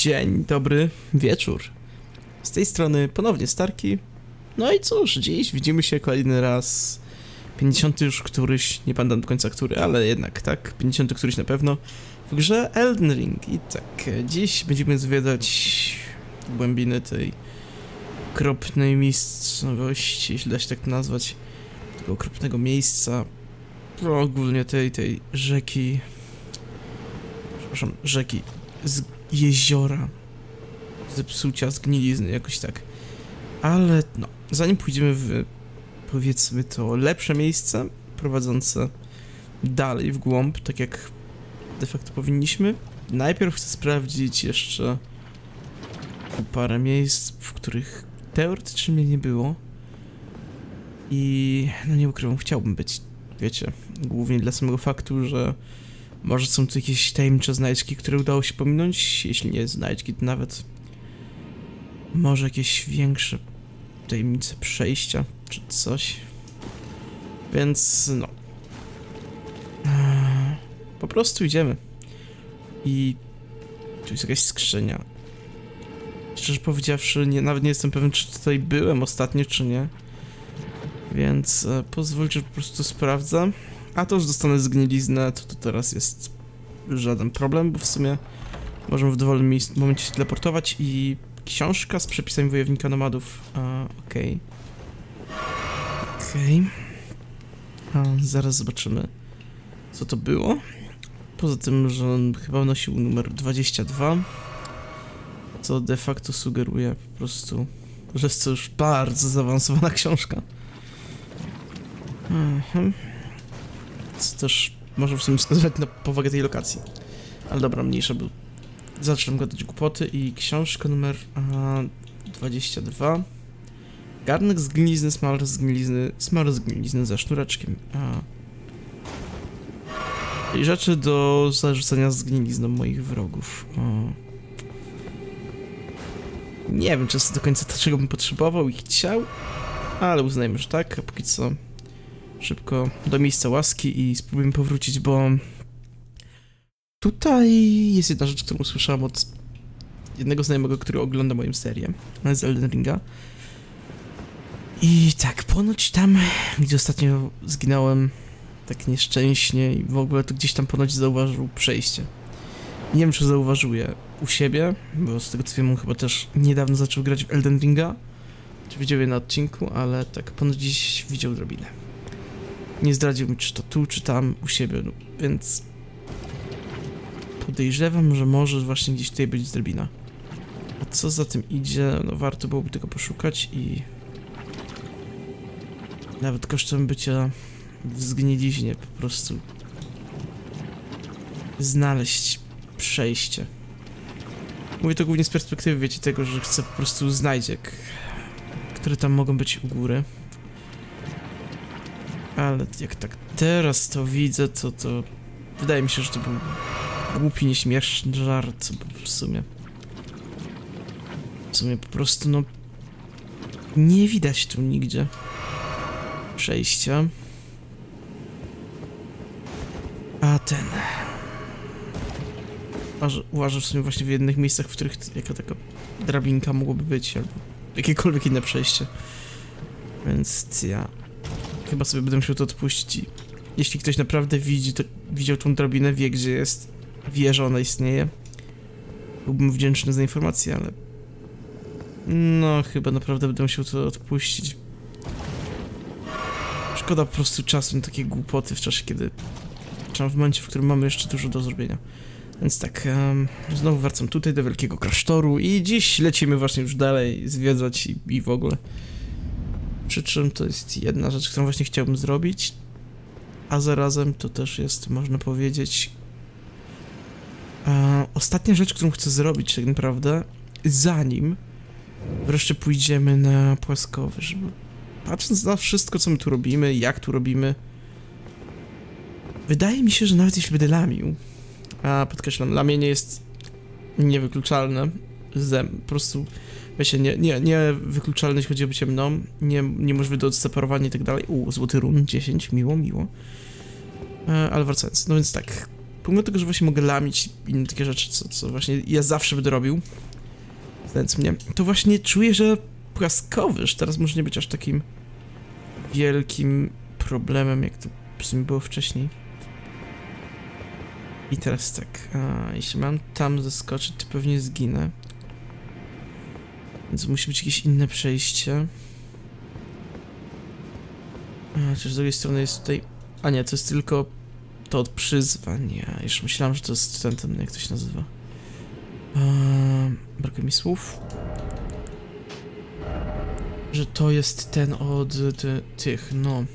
Dzień dobry, wieczór. Z tej strony ponownie Starki. No i cóż, dziś widzimy się kolejny raz. 50 już któryś, nie pamiętam do końca który, ale jednak tak, 50 któryś na pewno. W grze Elden Ring. I tak, dziś będziemy zwiedzać głębiny tej okropnej miejscowości, jeśli da się tak nazwać. Tego okropnego miejsca. Ogólnie tej rzeki. Przepraszam, rzeki. Z jeziora. Zepsucia, zgnilizny, jakoś tak. Ale no, zanim pójdziemy w, powiedzmy to, lepsze miejsce, prowadzące dalej w głąb, tak jak de facto powinniśmy, najpierw chcę sprawdzić jeszcze parę miejsc, w których teoretycznie mnie nie było. I no nie ukrywam, chciałbym być, wiecie, głównie dla samego faktu, że może są tu jakieś tajemnicze znajdźki, które udało się pominąć, jeśli nie znajdźki, to nawet może jakieś większe tajemnice przejścia, czy coś. Więc no. Po prostu idziemy. I tu jest jakaś skrzynia. Szczerze powiedziawszy, nawet nie jestem pewien, czy tutaj byłem ostatnio, czy nie. Więc pozwólcie, że po prostu sprawdzę. A to już dostanę zgniliznę, to teraz jest żaden problem, bo w sumie możemy w dowolnym momencie się teleportować i książka z przepisami wojownika nomadów. Okej. Zaraz zobaczymy, co to było. Poza tym, że on chyba nosił numer 22, co de facto sugeruje po prostu, że jest to już bardzo zaawansowana książka. Co też może w sumie wskazywać na powagę tej lokacji. Ale dobra, mniejsza, bo zaczynam gadać głupoty. I książka numer 22. Garnek z gnilizny, smal z gnilizny za sznureczkiem. I rzeczy do zarzucenia z gnilizną moich wrogów. Nie wiem, czy jest do końca to, czego bym potrzebował i chciał, ale uznajmy, że tak, a póki co szybko do miejsca łaski i spróbujmy powrócić, bo tutaj jest jedna rzecz, którą usłyszałem od jednego znajomego, który ogląda moją serię z Elden Ringa. I tak, ponoć tam, gdzie ostatnio zginąłem tak nieszczęśnie i w ogóle, to gdzieś tam ponoć zauważył przejście. Nie wiem, czy zauważył je u siebie, bo z tego co wiem, on chyba też niedawno zaczął grać w Elden Ringa. Czy widział je na odcinku, ale tak, ponoć gdzieś widział drabinę. Nie zdradził mi, czy to tu, czy tam, u siebie, no, więc podejrzewam, że może właśnie gdzieś tutaj być drabina. A co za tym idzie, no warto byłoby tego poszukać i nawet kosztem bycia w zgniliźnie po prostu znaleźć przejście. Mówię to głównie z perspektywy, wiecie, tego, że chcę po prostu znajdziek, które tam mogą być u góry. Ale jak tak teraz to widzę, to wydaje mi się, że to był głupi, nieśmieszny żart, bo w sumie po prostu, no, nie widać tu nigdzie przejścia. A ten... Uważam w sumie właśnie w jednych miejscach, w których jaka taka drabinka mogłoby być, albo jakiekolwiek inne przejście. Więc ja chyba sobie będę musiał to odpuścić i jeśli ktoś naprawdę widział tą drabinę, wie gdzie jest, wie, że ona istnieje, byłbym wdzięczny za informację, ale no chyba naprawdę będę musiał to odpuścić. Szkoda po prostu czasu na takie głupoty w czasie, kiedy w momencie, w którym mamy jeszcze dużo do zrobienia. Więc tak, znowu wracam tutaj do wielkiego klasztoru i dziś lecimy właśnie już dalej zwiedzać i w ogóle. Przy czym to jest jedna rzecz, którą właśnie chciałbym zrobić, a zarazem to też jest, można powiedzieć, ostatnia rzecz, którą chcę zrobić tak naprawdę, zanim wreszcie pójdziemy na płaskowyż, bo patrząc na wszystko, co my tu robimy, jak tu robimy, wydaje mi się, że nawet jeśli będę lamił, a podkreślam, lamienie jest niewykluczalne, po prostu, wiecie, nie wykluczalne, jeśli chodzi o bycie mną, niemożliwe do odseparowania i tak dalej. Złoty run, 10, miło. Ale wracając, no więc tak, pomimo tego, że właśnie mogę lamić i inne takie rzeczy, co właśnie ja zawsze będę robił, znając mnie, to właśnie czuję, że płaskowyż teraz może nie być aż takim wielkim problemem, jak to w sumie było wcześniej. I teraz tak, jeśli mam tam zaskoczyć, to pewnie zginę. Więc musi być jakieś inne przejście. Chociaż z drugiej strony jest tutaj... A nie, to jest tylko to od przyzwań. Ja już myślałem, że to jest ten jak to się nazywa. Brakuje mi słów. Że to jest ten od tych, no...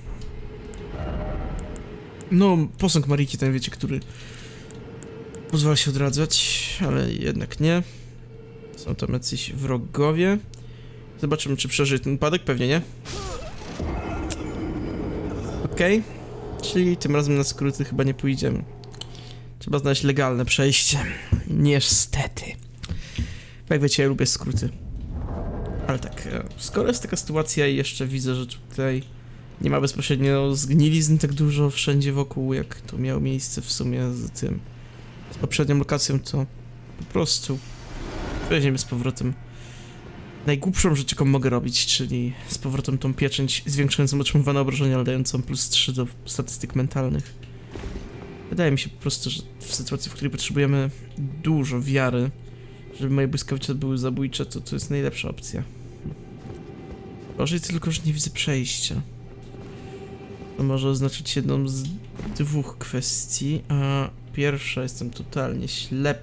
No, posąg Mariki, ten wiecie, który pozwala się odradzać, ale jednak nie. Są tam jacyś wrogowie. Zobaczymy, czy przeżyje ten upadek, pewnie nie. Okej. Czyli tym razem na skróty chyba nie pójdziemy. Trzeba znaleźć legalne przejście. Niestety. Jak wiecie, ja lubię skróty. Ale tak, skoro jest taka sytuacja i jeszcze widzę, że tutaj nie ma bezpośrednio zgnilizn tak dużo wszędzie wokół, jak to miało miejsce w sumie z tym, z poprzednią lokacją, to po prostu weźmiemy z powrotem najgłupszą rzecz, jaką mogę robić, czyli z powrotem tą pieczęć zwiększającą otrzymywane obrażenia, ale dającą plus 3 do statystyk mentalnych. Wydaje mi się po prostu, że w sytuacji, w której potrzebujemy dużo wiary, żeby moje błyskawice były zabójcze, to jest najlepsza opcja. Gorzej tylko, że nie widzę przejścia. To może oznaczać jedną z dwóch kwestii, a pierwsza, jestem totalnie ślepy.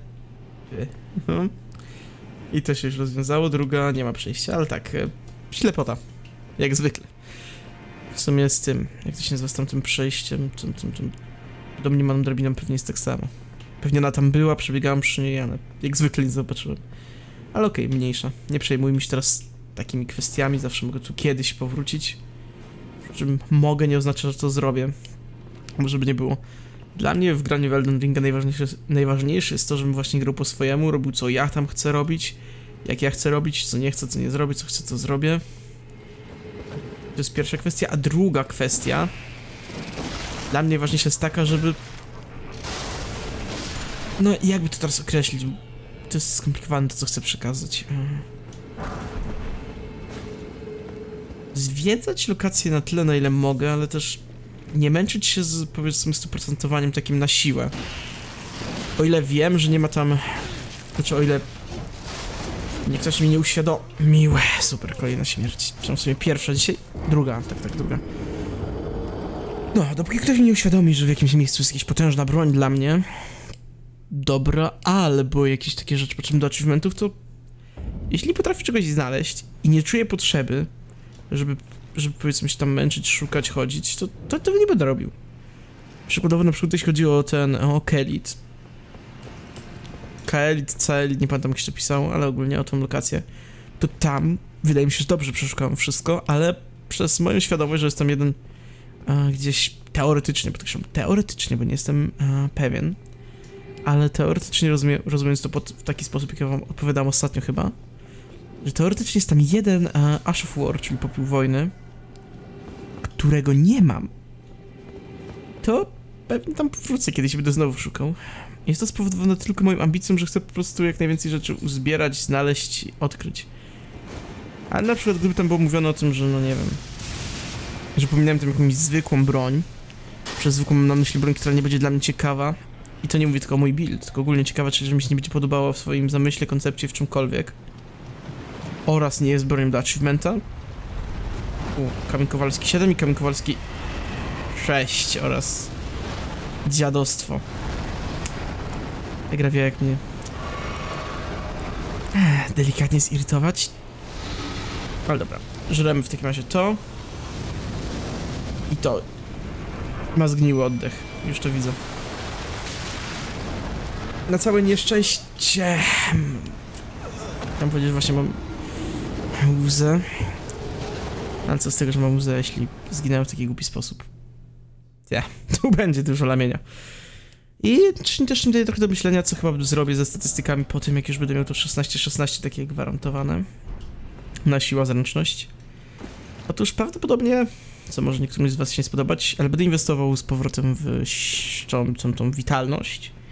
I to się już rozwiązało, druga, nie ma przejścia, ale tak, ślepota, jak zwykle. W sumie z tym, jak to się nazywa, z tamtym przejściem, tym domniemaną drabiną pewnie jest tak samo. Pewnie ona tam była, przebiegałam przy niej, ale jak zwykle nie zobaczyłem. Ale okej, mniejsza. Nie przejmujmy się teraz takimi kwestiami, zawsze mogę tu kiedyś powrócić. Przy czym mogę nie oznacza, że to zrobię. Może by nie było. Dla mnie w graniu w Elden Ringa najważniejsze jest to, żebym właśnie grał po swojemu, robił co ja tam chcę robić, jak ja chcę robić, co nie chcę, co nie zrobię, co chcę, co zrobię. To jest pierwsza kwestia, a druga kwestia dla mnie ważniejsza jest taka, żeby... No jakby to teraz określić, to jest skomplikowane to, co chcę przekazać. Zwiedzać lokacje na tyle, na ile mogę, ale też nie męczyć się z, powiedzmy, 100% takim na siłę. O ile wiem, że nie ma tam... Znaczy, o ile... Nie ktoś mi nie uświadomił... Super, kolejna śmierć. Przynajmniej w sumie pierwsza dzisiaj. Druga, tak, druga. No, dopóki ktoś mi nie uświadomi, że w jakimś miejscu jest jakaś potężna broń dla mnie... Dobra, albo jakieś takie rzeczy potrzebne do achievementów, to... Jeśli potrafię czegoś znaleźć i nie czuję potrzeby, żeby powiedzmy się tam męczyć, szukać, chodzić, to tego nie będę robił. Przykładowo na przykład jeśli chodzi o Kelit. Kaelit, Caelit, nie pamiętam jak się to pisało, ale ogólnie o tą lokację. To tam, wydaje mi się, że dobrze przeszukałem wszystko, ale przez moją świadomość, że jestem jeden gdzieś teoretycznie, podkreślam, teoretycznie, bo nie jestem pewien, ale teoretycznie rozumiem to w taki sposób, jak ja wam odpowiadałem ostatnio chyba, że teoretycznie jest tam jeden Ash of War, czyli popiół wojny, którego nie mam. To pewnie tam powrócę kiedyś, będę znowu szukał. Jest to spowodowane tylko moją ambicją, że chcę po prostu jak najwięcej rzeczy uzbierać, znaleźć i odkryć. Ale na przykład gdyby tam było mówione o tym, że no nie wiem, że pominąłem tam jakąś zwykłą broń, przez zwykłą mam na myśli broń, która nie będzie dla mnie ciekawa, i to nie mówię tylko o mój build, tylko ogólnie ciekawa, czy że mi się nie będzie podobało w swoim zamyśle, koncepcie, w czymkolwiek, oraz nie jest bronią do achievementa. Kamień Kowalski 7 i Kamień Kowalski 6 oraz dziadostwo. Ta gra wie jak mnie delikatnie zirytować. Ale dobra, żremy w takim razie to. I to. Ma zgniły oddech, już to widzę. Na całe nieszczęście... Chciałem powiedzieć, że właśnie mam łzę. Ale co z tego, że mam łzę, jeśli zginąłem w taki głupi sposób? Tu będzie dużo lamienia. I też mi daje trochę do myślenia, co chyba zrobię ze statystykami po tym, jak już będę miał to 16-16 takie gwarantowane. Na siła, zręczność. Otóż prawdopodobnie, co może niektórym z was się nie spodobać, ale będę inwestował z powrotem w tą witalność.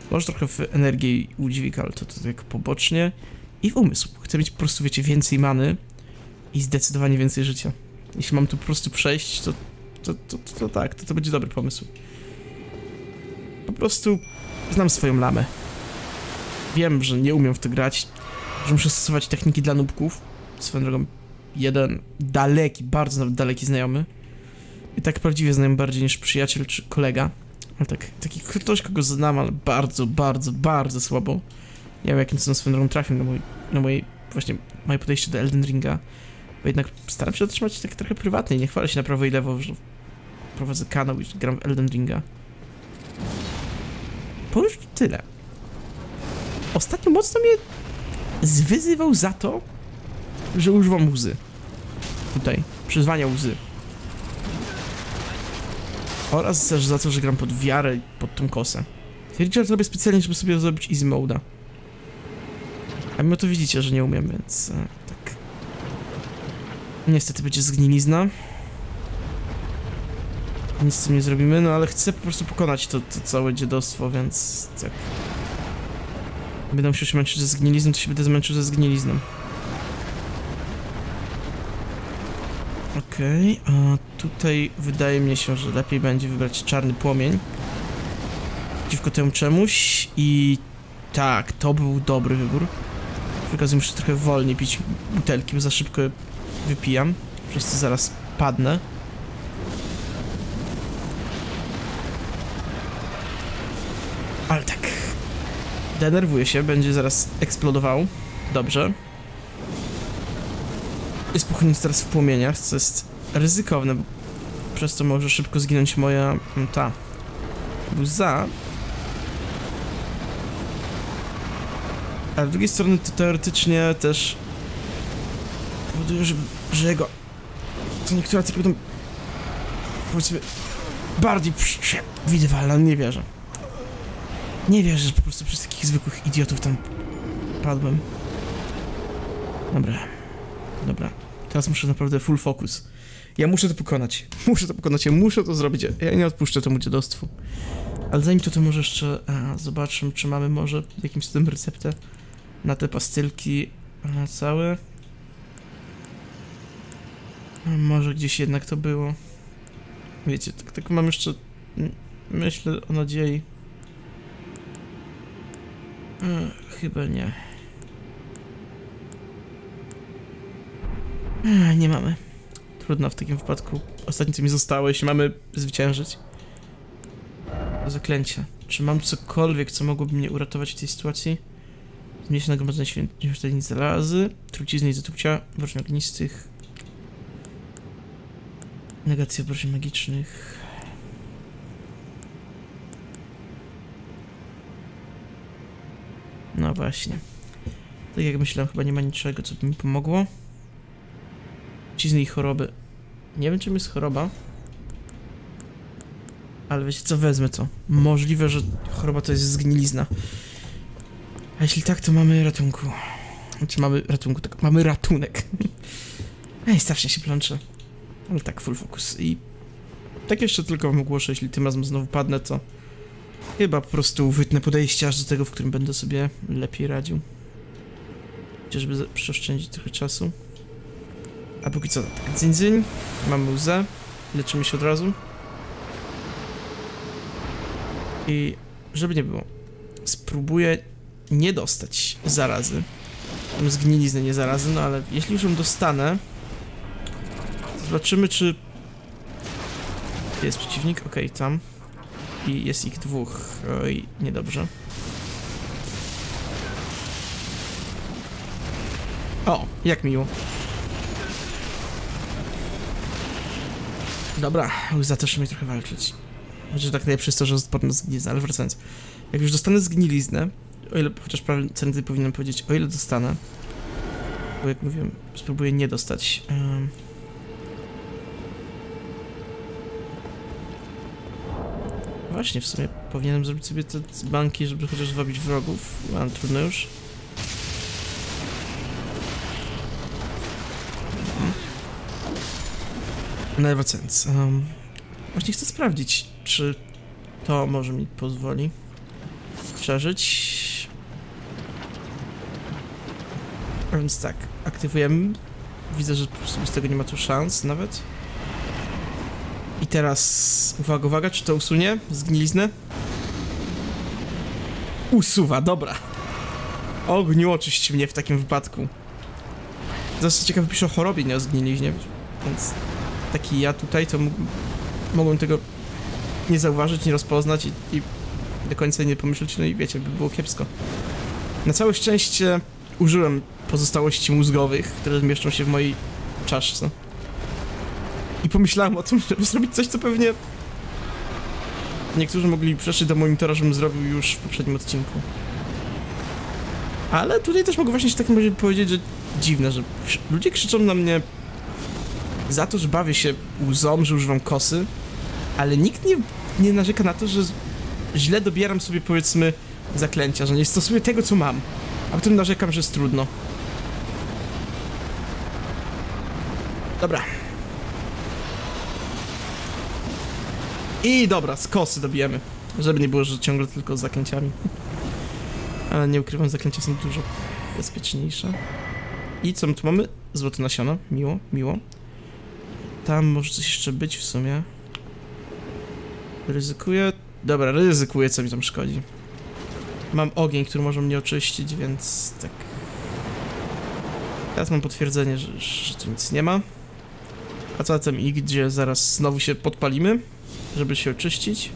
Może trochę w energię i udźwig, ale to tak pobocznie. I w umysł. Chcę mieć po prostu, wiecie, więcej many i zdecydowanie więcej życia. Jeśli mam tu po prostu przejść, to tak, to będzie dobry pomysł. Po prostu znam swoją lamę. Wiem, że nie umiem w to grać, że muszę stosować techniki dla nubków. Swoją drogą, jeden daleki, bardzo nawet daleki znajomy. I tak prawdziwie znajomy bardziej niż przyjaciel czy kolega. Ale taki ktoś, kogo znam, ale bardzo słabo. Nie wiem, jakim cudem swoją drogą trafił na moje podejście do Elden Ringa. Bo jednak staram się to trzymać tak trochę prywatnie, nie chwalę się na prawo i lewo, że prowadzę kanał i gram w Elden Ringa. Bo już tyle. Ostatnio mocno mnie zwyzywał za to, że używam łzy. Tutaj, przyzwania łzy. Oraz też za to, że gram pod wiarę i pod tą kosę. Twierdzi, że to robię specjalnie, żeby sobie zrobić easy mode'a. A mimo to widzicie, że nie umiem, więc tak. Niestety będzie zgnilizna. Nic z tym nie zrobimy, no ale chcę po prostu pokonać to całe dziadostwo, więc tak. Będę musiał się męczyć ze zgnilizną, to się będę zmęczył ze zgnilizną. Okej, a tutaj wydaje mi się, że lepiej będzie wybrać czarny płomień przeciwko temu czemuś i tak, to był dobry wybór. Przy okazji muszę trochę wolniej pić butelki, bo za szybko wypijam, przez co zaraz padnę. Ale tak, denerwuję się, będzie zaraz eksplodował. Dobrze. Jest pochylony teraz w płomieniach, co jest ryzykowne, bo przez to może szybko zginąć moja łza. Ale z drugiej strony to teoretycznie też powoduje, że jego to niektóre ataki będą, powiedzmy, bardziej przewidywalne, nie wierzę. Nie wierzę, że po prostu przez takich zwykłych idiotów tam padłem. Dobra. Teraz muszę naprawdę full focus. Ja muszę to pokonać. Ja muszę to zrobić. Ja nie odpuszczę temu dziadostwu. Ale zanim to może jeszcze zobaczmy, czy mamy może jakimś cudem receptę na te pastylki całe. Może gdzieś jednak to było. Wiecie, tak mam jeszcze, myślę o nadziei. Chyba nie. Nie mamy. Trudno w takim wypadku. Ostatnie co mi zostało, jeśli mamy zwyciężyć. Zaklęcie. Czy mam cokolwiek, co mogłoby mnie uratować w tej sytuacji? Zmniejszy nagromadzenie świątyni zarazy, trucizny i zatrucia, wrażeń ognistych. Negacja obrażeń magicznych. No właśnie. Tak jak myślałem, chyba nie ma niczego, co by mi pomogło. Trucizny i choroby. Nie wiem, czym jest choroba. Ale wiecie co, wezmę to. Możliwe, że choroba to jest zgnilizna. A jeśli tak, to mamy ratunku. Znaczy mamy ratunku, tak, mamy ratunek. Ej, strasznie się plączę. Ale tak, full focus. I tak jeszcze tylko wam ogłoszę, jeśli tym razem znowu padnę, to chyba po prostu wytnę podejście aż do tego, w którym będę sobie lepiej radził. Chociażby przeoszczędzić trochę czasu. A póki co, tak, dzyń, mamy łzę, leczymy się od razu. I żeby nie było, spróbuję nie dostać zarazy. Tam zgniliznę, nie zarazy, no ale jeśli już ją dostanę, to zobaczymy, czy jest przeciwnik, okej, tam. I jest ich dwóch, oj, niedobrze. O, jak miło. Dobra, łza też umie trochę walczyć. Znaczy tak najlepsze jest to, że jest odporny na zgniliznę, ale wracając. Jak już dostanę zgniliznę, o ile, chociaż prędzej powinienem powiedzieć, o ile dostanę, bo jak mówiłem, spróbuję nie dostać. Właśnie, w sumie powinienem zrobić sobie te banki, żeby chociaż zwabić wrogów, ale trudno już. No ale wracając, właśnie chcę sprawdzić, czy to może mi pozwoli. przeżyć. A więc tak, aktywujemy. Widzę, że po prostu z tego nie ma tu szans nawet. I teraz, uwaga, uwaga, czy to usunie zgniliznę? Usuwa, dobra. Ogniu, oczyść mnie w takim wypadku. Zresztą ciekawe, pisze o chorobie, nie o zgniliźnie, więc taki ja tutaj to mogłem tego nie zauważyć, nie rozpoznać i do końca nie pomyśleć, no i wiecie, by było kiepsko. Na całe szczęście użyłem pozostałości mózgowych, które mieszczą się w mojej czaszce. I pomyślałem o tym, żeby zrobić coś, co pewnie niektórzy mogli przeszli do monitora, żebym zrobił już w poprzednim odcinku. Ale tutaj też mogę właśnie w takim razie powiedzieć, że dziwne, że ludzie krzyczą na mnie za to, że bawię się łzą, że używam kosy, ale nikt nie narzeka na to, że źle dobieram sobie, powiedzmy, zaklęcia, że nie stosuję tego, co mam, a potem narzekam, że jest trudno. Dobra. I dobra, z kosy dobijemy, żeby nie było, że ciągle tylko z zaklęciami. Ale nie ukrywam, zaklęcia są dużo bezpieczniejsze. I co my tu mamy? Złote nasiona. Miło, miło. Tam może coś jeszcze być w sumie. Ryzykuję. Dobra, ryzykuję, co mi tam szkodzi. Mam ogień, który może mnie oczyścić, więc tak. Teraz mam potwierdzenie, że tu nic nie ma. A co zatem i gdzie zaraz znowu się podpalimy, żeby się oczyścić.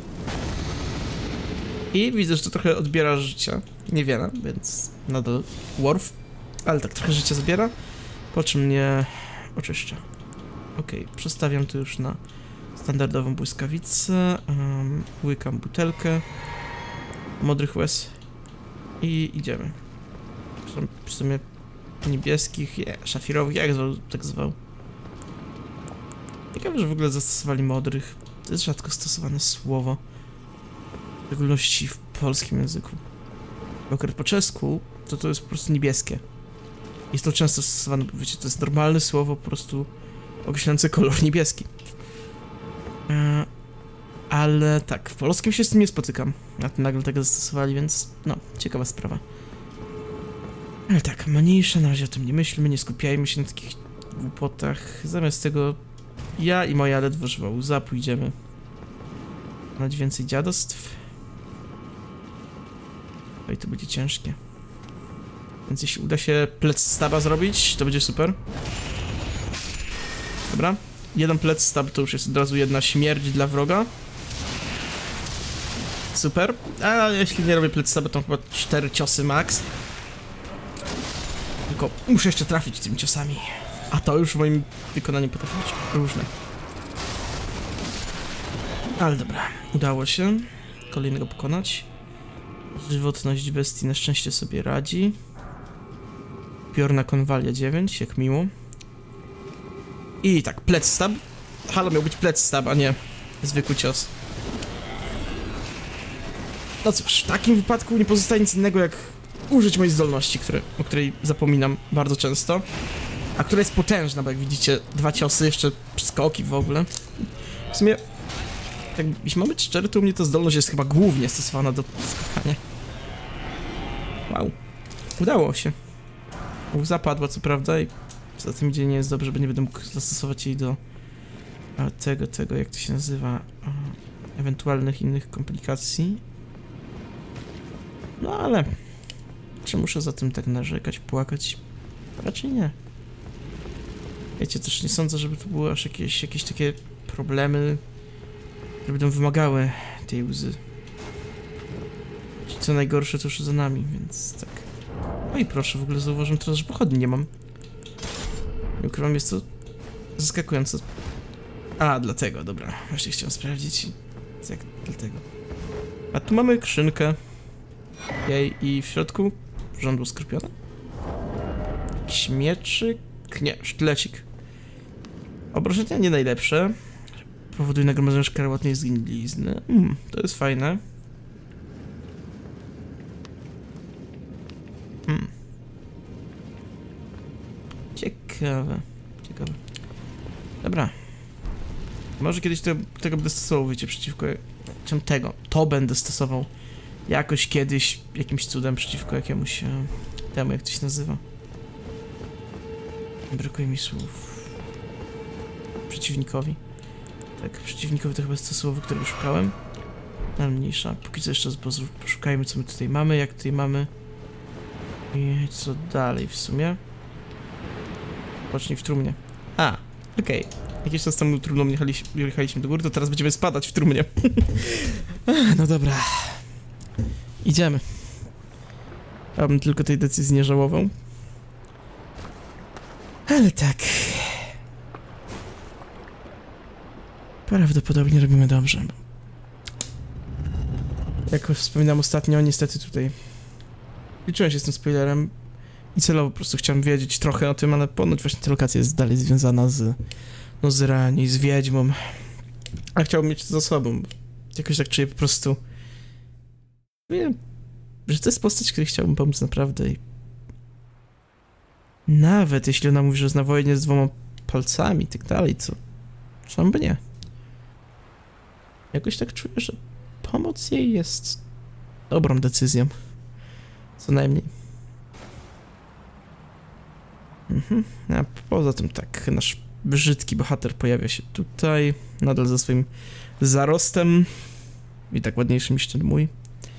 I widzę, że to trochę odbiera życia. Niewiele, więc nadal warf. Ale tak trochę życia zabiera. Po czym mnie oczyszcza. Okej, przestawiam to już na standardową błyskawicę. Łykam butelkę modrych łez. I idziemy. W sumie niebieskich, szafirowych, jak tak zwał. Ciekawe, że w ogóle zastosowali modrych. To jest rzadko stosowane słowo. W szczególności w polskim języku. Bo akurat po czesku to jest po prostu niebieskie. Jest to często stosowane, bo wiecie, to jest normalne słowo po prostu określające kolor niebieski. Ale tak, w polskim się z tym nie spotykam. A tu nagle tego zastosowali, więc no, ciekawa sprawa. Ale tak, mniejsze, na razie o tym nie myślmy, nie skupiajmy się na takich głupotach. Zamiast tego ja i moja ledwo żywa łza pójdziemy na więcej dziadostw. No i to będzie ciężkie. Więc jeśli uda się plec staba zrobić, to będzie super. Dobra. Jeden plec stab to już jest od razu jedna śmierć dla wroga. Super. A jeśli nie robię plec staba, to chyba 4 ciosy max. Tylko muszę jeszcze trafić tymi ciosami. A to już w moim wykonaniu potrafi być różne. Ale dobra. Udało się kolejnego pokonać. Żywotność bestii na szczęście sobie radzi. Piorna konwalia 9, jak miło. I tak, plec stab. Halo, miał być plec stab, a nie zwykły cios. No cóż, w takim wypadku nie pozostaje nic innego jak użyć mojej zdolności, o której zapominam bardzo często. A która jest potężna, bo jak widzicie, 2 ciosy, jeszcze skoki w ogóle. W sumie, tak jeśli mamy być szczery, to u mnie ta zdolność jest chyba głównie stosowana do skakania. Wow. Udało się. Łza padła, co prawda, i za tym idzie nie jest dobrze, bo nie będę mógł zastosować jej do tego, jak to się nazywa, ewentualnych innych komplikacji. No ale, czy muszę za tym tak narzekać, płakać? Raczej nie. Wiecie, też nie sądzę, żeby to były aż jakieś takie problemy, które będą wymagały tej łzy. Co najgorsze to już za nami, więc tak. No i proszę, w ogóle zauważyłem teraz, że pochodni nie mam. Nie ukrywam, jest to zaskakujące. A, dlatego, dobra. Właśnie chciałem sprawdzić. Jak dlatego. A tu mamy skrzynkę. Jej, i w środku żądło skorpiona. Jakiś mieczyk? Nie, sztylecik. Obrażenia nie najlepsze. Powoduje nagromadzenie szkarłatnej zgnilizny. To jest fajne. Ciekawe. Dobra. Może kiedyś tego będę stosował, wiecie, przeciwko... To będę stosował jakoś kiedyś jakimś cudem przeciwko jakiemuś temu, jak to się nazywa. Brakuje mi słów. Przeciwnikowi. Tak, przeciwnikowi to chyba jest to słowo, którego szukałem. Ale mniejsza. Póki co jeszcze poszukajmy, co my tutaj mamy, jak tutaj mamy. I co dalej w sumie? Pocznij w trumnie. A, okej. Jakiś czas temu trudno jechaliśmy do góry, to teraz będziemy spadać w trumnie. No dobra. Idziemy. Ja bym tylko tej decyzji nie żałował. Ale tak. Prawdopodobnie robimy dobrze. Jak wspominałem ostatnio, niestety tutaj liczyłem się z tym spoilerem i celowo po prostu chciałem wiedzieć trochę o tym, ale ponoć właśnie ta lokacja jest dalej związana z Nozirani, z wiedźmą. A chciałbym mieć to za sobą. Jakoś tak czuję po prostu... Wiem, że to jest postać, której chciałbym pomóc naprawdę i... Nawet jeśli ona mówi, że jest na wojnie z 2 palcami i tak dalej, co... Czemu by nie? Jakoś tak czuję, że pomoc jej jest dobrą decyzją. Co najmniej. A poza tym tak, nasz brzydki bohater pojawia się tutaj, nadal ze swoim zarostem i tak ładniejszym niż ten mój.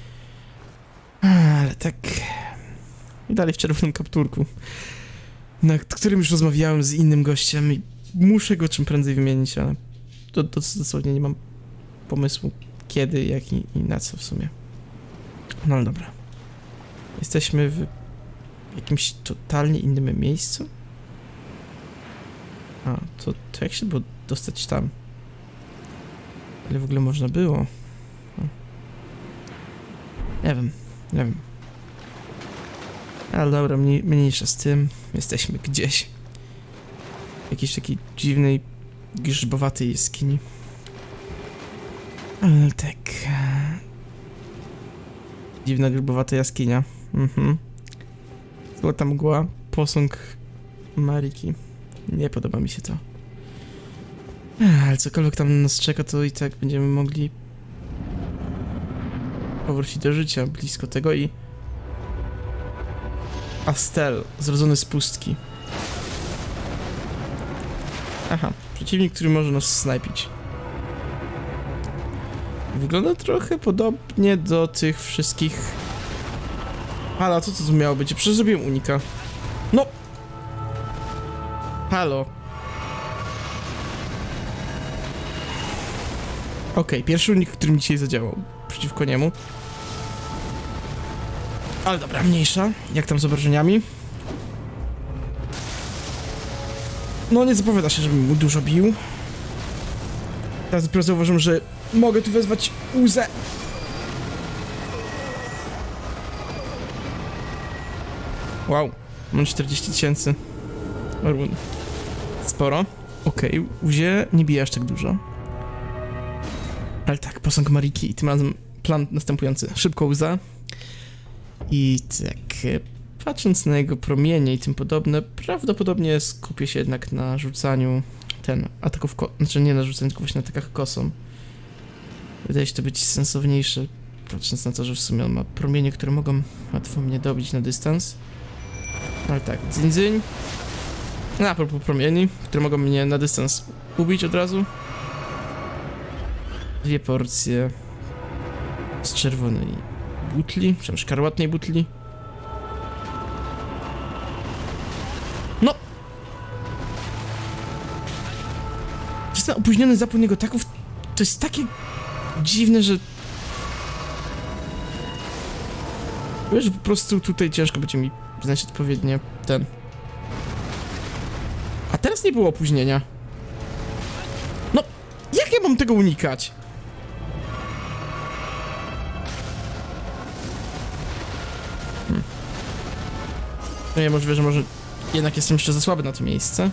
Ale tak... I dalej w czerwonym kapturku, nad którym już rozmawiałem z innym gościem i muszę go czym prędzej wymienić, ale to dosłownie nie mam pomysłu kiedy, jak i na co w sumie. No ale dobra. Jesteśmy w jakimś totalnie innym miejscu? A, to jak się było dostać tam? Ile w ogóle można było? Nie wiem. Ale dobra, mniejsza z tym. Jesteśmy gdzieś. W jakiejś takiej dziwnej, grzybowatej jaskini. Ale tak... Dziwna, grzybowata jaskinia. Złota mgła, posąg Mariki. Nie podoba mi się to. Ale cokolwiek tam nas czeka, to i tak będziemy mogli powrócić do życia blisko tego i... Astel, zrodzony z pustki. Aha, przeciwnik, który może nas snajpić. Wygląda trochę podobnie do tych wszystkich... Halo, co to miało być? Przecież zrobiłem unika. No! Halo. Okej, pierwszy unik, który mi dzisiaj zadziałał przeciwko niemu. Ale dobra, mniejsza. Jak tam z obrażeniami? No nie zapowiada się, żebym mu dużo bił. Teraz dopiero zauważyłem, że mogę tu wezwać Uzę. Wow, mam 40 000 run. Sporo. Okej, Uzie nie bije aż tak dużo. Ale tak, posąg Mariki i tym razem plan następujący. Szybko Uza. I tak, patrząc na jego promienie i tym podobne, prawdopodobnie skupię się jednak na rzucaniu ataków, znaczy nie na rzucaniu, tylko właśnie na atakach kosą. Wydaje się to być sensowniejsze, patrząc na to, że w sumie on ma promienie, które mogą łatwo mnie dobić na dystans. Ale tak, dzyń. A propos promieni, które mogą mnie na dystans ubić od razu. 2 porcje z czerwonej butli, czy szkarłatnej butli. No! Przez ten opóźniony zapłon jego ataków to jest takie dziwne, że... Wiesz, że po prostu tutaj ciężko będzie mi znaleźć odpowiednie A teraz nie było opóźnienia. No, jak ja mam tego unikać? No nie, możliwe, że może jednak jestem jeszcze za słaby na to miejsce.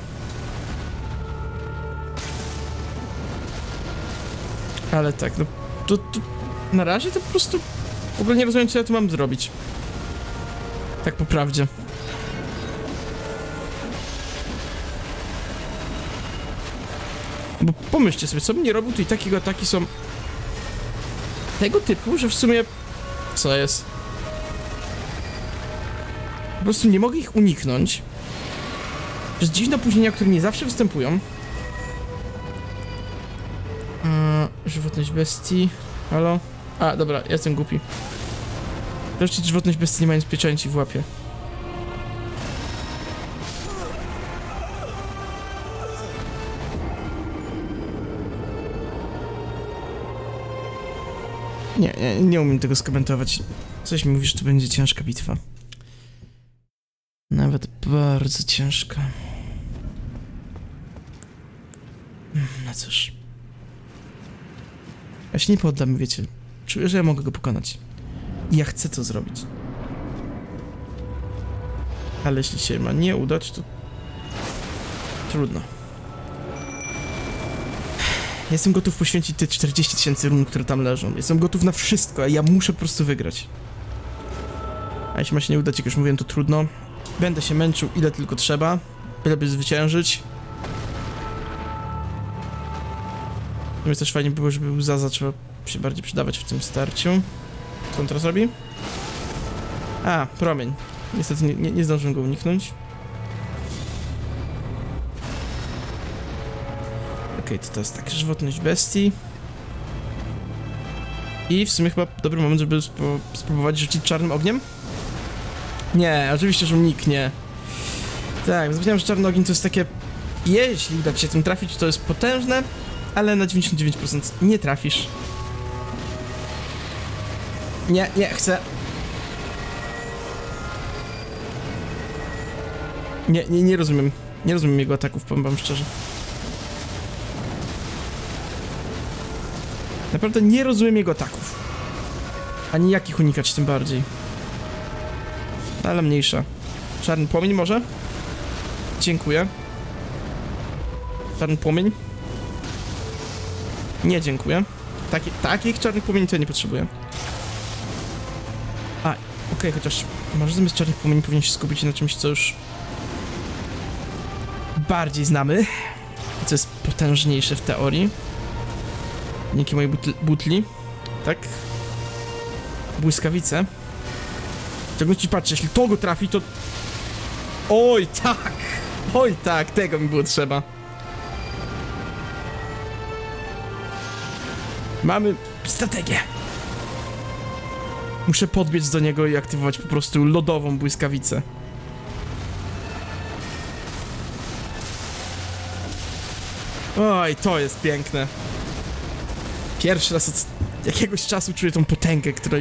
Ale tak, no to na razie to po prostu w ogóle nie rozumiem, co ja tu mam zrobić. Tak po prawdzie. Bo pomyślcie sobie, co bym nie robił, to i takiego ataki są tego typu, że w sumie Co jest? Po prostu nie mogę ich uniknąć. Przez dziwne opóźnienia, które nie zawsze występują. Żywotność bestii. Halo? A, dobra, ja jestem głupi. Wreszcie żywotność bestii nie mając pieczęci w łapie. Nie umiem tego skomentować. Coś mi mówi, że to będzie ciężka bitwa. Nawet bardzo ciężka. No cóż. Ja się nie poddam, wiecie. Czuję, że ja mogę go pokonać. I ja chcę to zrobić. Ale jeśli się ma nie udać, to... trudno. Jestem gotów poświęcić te 40 000 run, które tam leżą. Jestem gotów na wszystko, a ja muszę po prostu wygrać. A jeśli ma się nie udać, jak już mówiłem, to trudno. Będę się męczył ile tylko trzeba, byleby zwyciężyć. Natomiast też fajnie było, żeby łza zaczęła się bardziej przydawać w tym starciu. Co on teraz robi? A, promień. Niestety nie zdążę go uniknąć. Okej, to teraz tak, żywotność bestii. I w sumie chyba dobry moment, żeby spróbować rzucić czarnym ogniem. Nie, oczywiście, że uniknie. Tak, zapomniałem, że czarny ogień to jest takie... Jeśli uda ci się tym trafić, to jest potężne, ale na 99% nie trafisz. Nie chcę. Nie rozumiem. Nie rozumiem jego ataków, powiem wam szczerze. Naprawdę nie rozumiem jego ataków. Ani jak ich unikać, tym bardziej. Ale mniejsza. Czarny płomień może? Dziękuję. Czarny płomień? Nie, dziękuję. Takich czarnych płomieni to ja nie potrzebuję. A, okej, chociaż może zamiast czarnych płomieni powinien się skupić na czymś, co już bardziej znamy. Co jest potężniejsze w teorii. Dzięki mojej butli. Tak? Błyskawice. W szczególności patrzcie, jeśli to go trafi, to... Oj, tak! Oj, tak, tego mi było trzeba. Mamy strategię. Muszę podbiec do niego i aktywować po prostu lodową błyskawicę. Oj, to jest piękne. Pierwszy raz od jakiegoś czasu czuję tą potęgę, której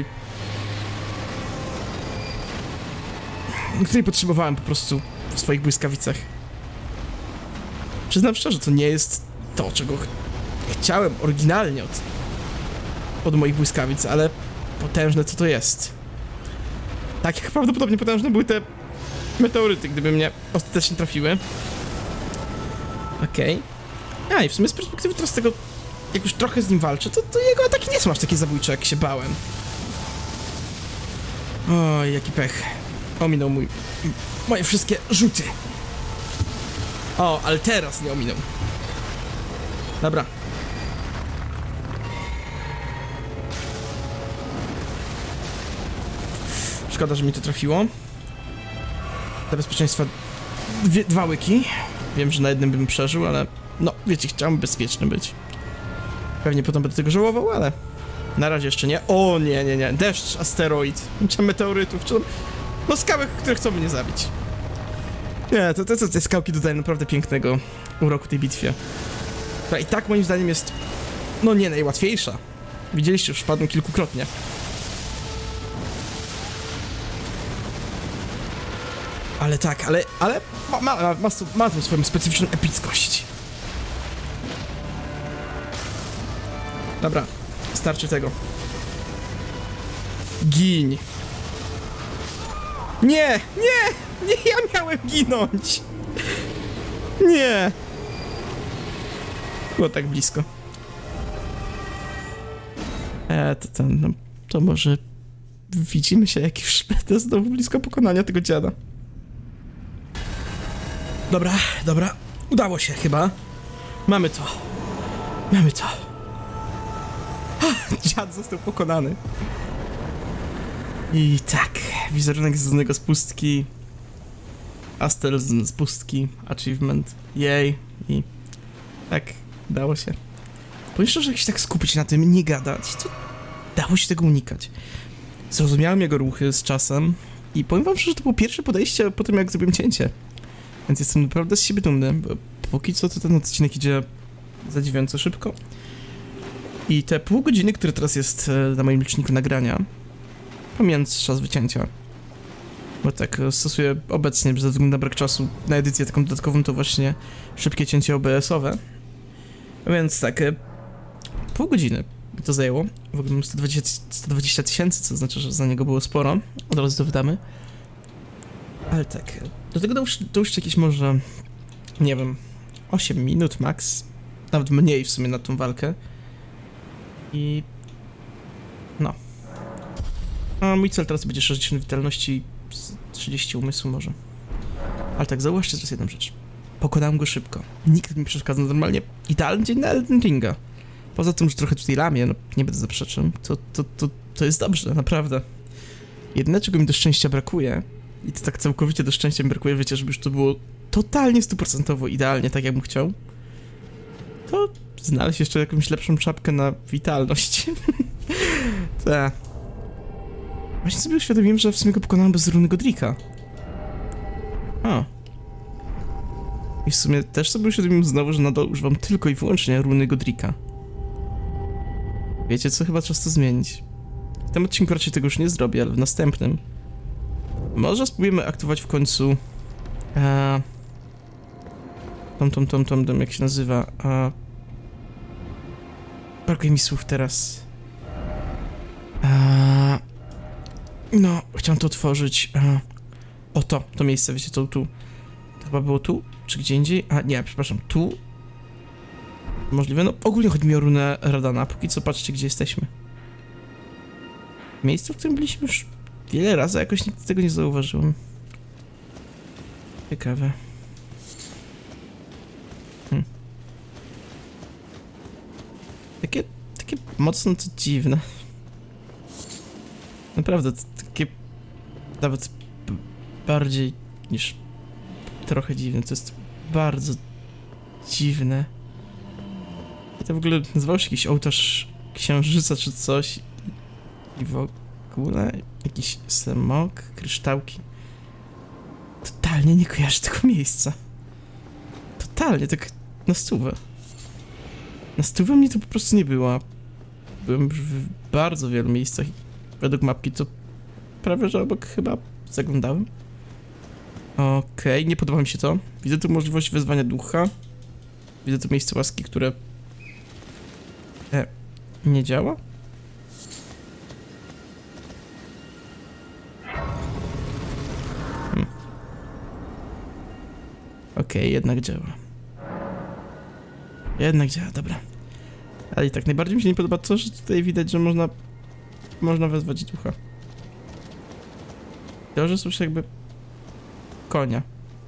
potrzebowałem po prostu w swoich błyskawicach. Przyznam szczerze, to nie jest to, czego chciałem oryginalnie od moich błyskawic, ale potężne co to jest. Tak jak prawdopodobnie potężne były te meteoryty, gdyby mnie ostatecznie trafiły. Okej. A i w sumie z perspektywy teraz tego, jak już trochę z nim walczę, to jego ataki nie są aż takie zabójcze, jak się bałem. Oj, jaki pech. Ominął moje wszystkie rzuty. O, ale teraz nie ominął. Dobra. Szkoda, że mi to trafiło. Dla bezpieczeństwa dwa łyki. Wiem, że na jednym bym przeżył, ale no, wiecie, chciałem bezpieczny być. Pewnie potem będę tego żałował, ale na razie jeszcze nie. O, nie. Deszcz, asteroid, czy meteorytów, czy... No, skały, które chcą mnie zabić. Nie, te skałki dodają naprawdę pięknego uroku tej bitwie. Która i tak moim zdaniem jest, no nie najłatwiejsza. Widzieliście, już padłem kilkukrotnie. Ale tak, ale ma tą swoją specyficzną epickość. Dobra, starczy tego. Giń. Nie, ja miałem ginąć. Nie. Było tak blisko. To może widzimy się, jak już będę znowu blisko pokonania tego dziada. Dobra. Udało się chyba. Mamy to. Dziad został pokonany. I tak, wizerunek związanego z pustki. Astel z pustki. Achievement. Jej. I tak, dało się. Powiem szczerze, jak się tak skupić na tym, nie gadać, to dało się tego unikać. Zrozumiałem jego ruchy z czasem i powiem wam, że to było pierwsze podejście po tym, jak zrobiłem cięcie. Więc jestem naprawdę z siebie dumny, bo póki co to ten odcinek idzie zadziwiająco szybko. I te pół godziny, które teraz jest na moim liczniku nagrania, pomijając czas wycięcia, bo tak stosuję obecnie, ze względu na brak czasu na edycję taką dodatkową, to właśnie szybkie cięcie OBS-owe. Więc tak, pół godziny by to zajęło. W ogóle mam 120 tysięcy, co znaczy, że za niego było sporo. Od razu to wydamy. Ale tak, do tego dołóżcie jakieś może, nie wiem, 8 minut max. Nawet mniej w sumie na tą walkę. I... no. A mój cel teraz będzie 60 witalności, 30 umysłu może. Ale tak, zauważcie teraz jedną rzecz. Pokonałem go szybko. Nikt mi przeszkadza, normalnie idealny dzień na Elden Ringa. Poza tym, że trochę tutaj lamię, no nie będę zaprzeczał, to jest dobrze, naprawdę. Jedyne, czego mi do szczęścia brakuje, i to tak całkowicie do szczęścia mi brakuje, wiecie, żeby już to było totalnie 100% idealnie, tak jak bym chciał, to znaleźć jeszcze jakąś lepszą czapkę na witalność. Tak. Właśnie sobie uświadomiłem, że w sumie go pokonałem bez runy Godrika. O. I w sumie też sobie uświadomiłem znowu, że nadal używam tylko i wyłącznie runy Godrika. Wiecie co? Chyba czas to zmienić. W tym odcinku raczej tego już nie zrobię, ale w następnym może spróbujemy aktywować w końcu jak się nazywa? Brakuje mi słów teraz. No, chciałem to otworzyć. O to miejsce, wiecie, to tu. To chyba było tu? Czy gdzie indziej? A nie, przepraszam, tu. Możliwe, no ogólnie chodzi mi o runę Radana, póki co patrzcie, gdzie jesteśmy. Miejsce, w którym byliśmy już wiele razy, jakoś nigdy tego nie zauważyłem. Ciekawe. Takie mocno to dziwne. Naprawdę, takie nawet bardziej niż trochę dziwne, to jest bardzo dziwne. I to w ogóle nazywał się jakiś ołtarz księżyca czy coś. I w ogóle jakiś smok, kryształki. Totalnie nie kojarzę tego miejsca. Totalnie, tak na stówę. Na stówę mnie to po prostu nie było. Byłem już w bardzo wielu miejscach i według mapki to prawie że obok chyba zaglądałem. Okej, nie podoba mi się to. Widzę tu możliwość wezwania ducha. Widzę tu miejsce łaski, które nie działa. Okej, jednak działa. Jednak działa, dobra. Ale i tak najbardziej mi się nie podoba to, że tutaj widać, że można wezwać ducha. To, że słyszę jakby konia.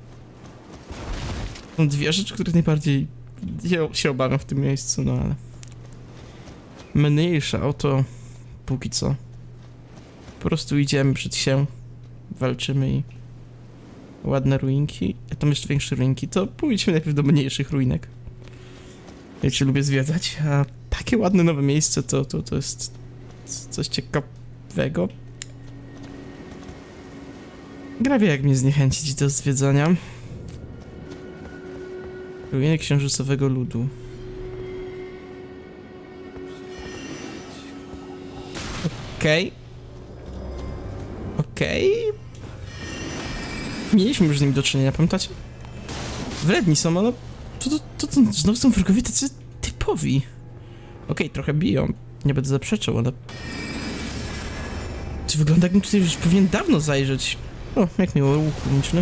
Są dwie rzeczy, których najbardziej się obawiam w tym miejscu, no ale... mniejsza o to póki co. Po prostu idziemy przed się, walczymy i... ładne ruinki, a tam jeszcze większe ruinki, to pójdźmy najpierw do mniejszych ruinek. Ja się lubię zwiedzać, a takie ładne nowe miejsce to jest coś ciekawego. Gra wie, jak mnie zniechęcić do zwiedzania. Ruiny księżycowego ludu. Okej. Mieliśmy już z nimi do czynienia, pamiętacie? Wredni są, ale to znowu są wrogowie tacy typowi. Okej, trochę biją, nie będę zaprzeczał, ale... Czy wygląda, jakbym tutaj już powinien dawno zajrzeć? O, jak miło, łuk runiczny.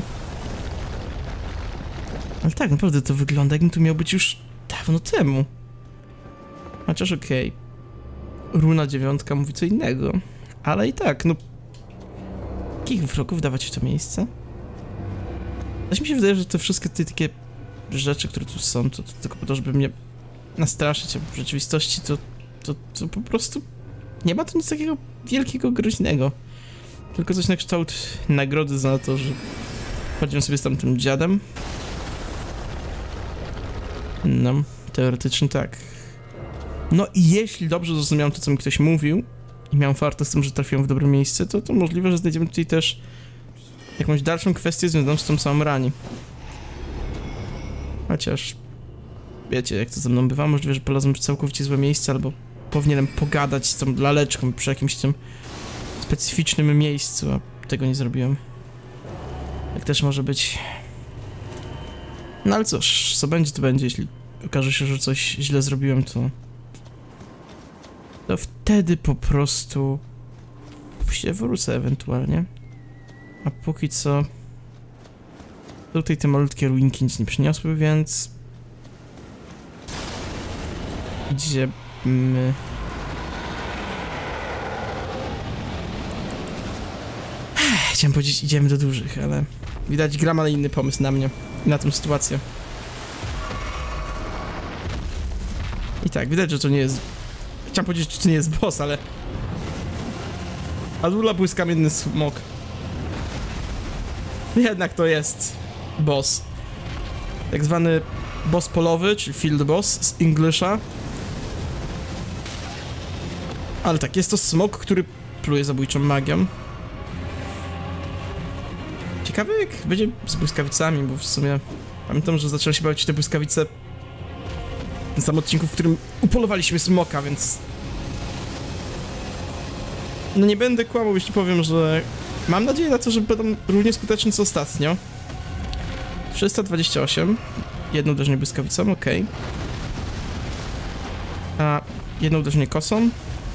Ale tak, naprawdę to wygląda, jakbym tu miał być już dawno temu. Chociaż okej. Runa 9 mówi co innego. Ale i tak, no... Jakich wrogów dawać w to miejsce? Też mi się wydaje, że te wszystkie takie rzeczy, które tu są, to tylko po to, żeby mnie nastraszyć, a w rzeczywistości to po prostu nie ma tu nic takiego wielkiego, groźnego. Tylko coś na kształt nagrody za to, że chodziłem sobie z tamtym dziadem. No, teoretycznie tak. No i jeśli dobrze zrozumiałem to, co mi ktoś mówił i miałem fartę z tym, że trafiłem w dobre miejsce, to możliwe, że znajdziemy tutaj też jakąś dalszą kwestię związaną z tą samą rani. Chociaż wiecie, jak to ze mną bywa, możliwe, że polazłem w całkowicie złe miejsce, albo powinienem pogadać z tą laleczką przy jakimś tym specyficznym miejscu, a tego nie zrobiłem. Tak też może być. No ale cóż, co będzie, to będzie. Jeśli okaże się, że coś źle zrobiłem, to wtedy po prostu się wrócę ewentualnie. A póki co tutaj te malutkie ruinki nic nie przyniosły, więc idziemy. Chciałem powiedzieć, idziemy do dużych, ale widać, gra ma inny pomysł na mnie i na tę sytuację. I tak, widać, że to nie jest... Chciałem powiedzieć, że to nie jest boss, ale... Azula błyskamienny smok. Jednak to jest boss. Tak zwany boss polowy, czyli field boss z Englisha. Ale tak, jest to smok, który pluje zabójczą magią. Ciekawe jak będzie z błyskawicami, bo w sumie pamiętam, że zaczęły się bawić te błyskawice w tym samym odcinku, w którym upolowaliśmy smoka, więc... No nie będę kłamał, jeśli powiem, że mam nadzieję na to, że będą równie skuteczne co ostatnio. 328. Jedno uderzenie błyskawicą, okej. A jedno uderzenie kosą.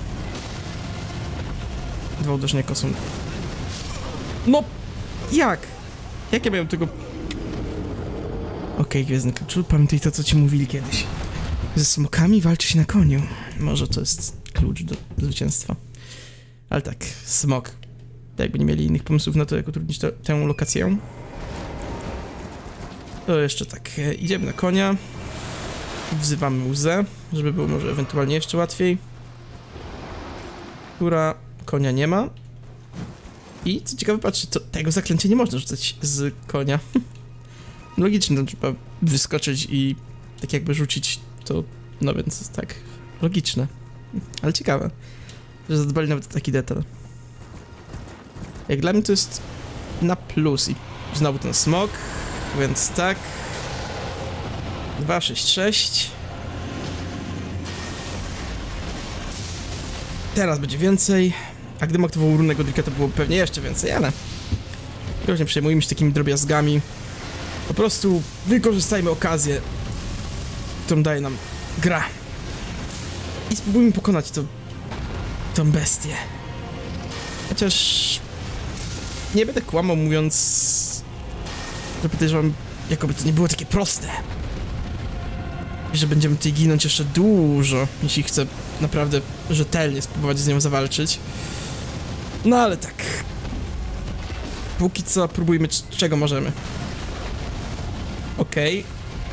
2 uderzenia kosą. No! Jak? Jak ja miałem tego... Okej, Gwiezdny Kluczu, pamiętaj to, co ci mówili kiedyś. Ze smokami walczy się na koniu. Może to jest klucz do zwycięstwa. Ale tak, smok. Jakby nie mieli innych pomysłów na to, jak utrudnić tę lokację. To jeszcze tak, idziemy na konia. Wzywamy łzę, żeby było może ewentualnie jeszcze łatwiej. Która konia nie ma. I co ciekawe, patrzcie, to tego zaklęcia nie można rzucać z konia. Logicznie, to trzeba wyskoczyć i tak jakby rzucić to, no więc tak, logiczne. Ale ciekawe, że zadbali nawet o taki detal. Jak dla mnie to jest na plus i znowu ten smok, więc tak. 2, 6, 6. Teraz będzie więcej. A gdybym aktywował runę Godrika, to było pewnie jeszcze więcej, ale... Już nie przejmujmy się takimi drobiazgami. Po prostu wykorzystajmy okazję, którą daje nam gra. I spróbujmy pokonać tą bestię. Chociaż... Nie będę kłamał, mówiąc... że podejrzewam, jakoby to nie było takie proste. I że będziemy tutaj ginąć jeszcze dużo, jeśli chcę naprawdę rzetelnie spróbować z nią zawalczyć. No ale tak. Póki co próbujmy czego możemy. Okej.